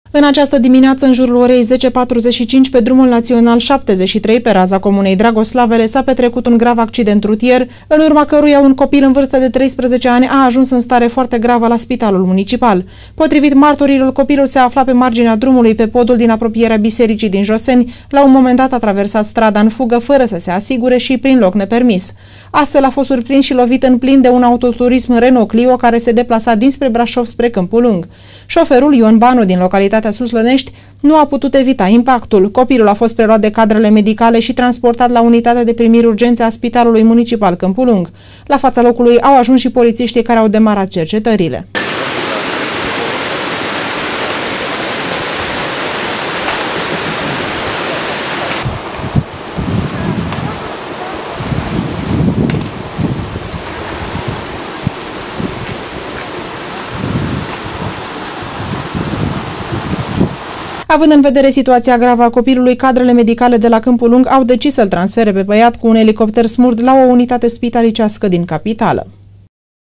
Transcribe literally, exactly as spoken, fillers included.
În această dimineață, în jurul orei zece patruzeci și cinci, pe drumul național șaptezeci și trei, pe raza comunei Dragoslavele, s-a petrecut un grav accident rutier, în urma căruia un copil în vârstă de treisprezece ani a ajuns în stare foarte gravă la spitalul municipal. Potrivit martorilor, copilul se afla pe marginea drumului, pe podul din apropierea bisericii din Joseni. La un moment dat a traversat strada în fugă, fără să se asigure și prin loc nepermis. Astfel a fost surprins și lovit în plin de un autoturism Renault Clio care se deplasa dinspre Brașov spre Câmpul Lung. Șoferul Ion Banu din localitatea Suslănești nu a putut evita impactul. Copilul a fost preluat de cadrele medicale și transportat la unitatea de primiri urgențe a Spitalului Municipal Câmpul Lung. La fața locului au ajuns și polițiștii care au demarat cercetările. Având în vedere situația gravă a copilului, cadrele medicale de la Câmpul Lung au decis să-l transfere pe băiat cu un elicopter Smurd la o unitate spitalicească din capitală.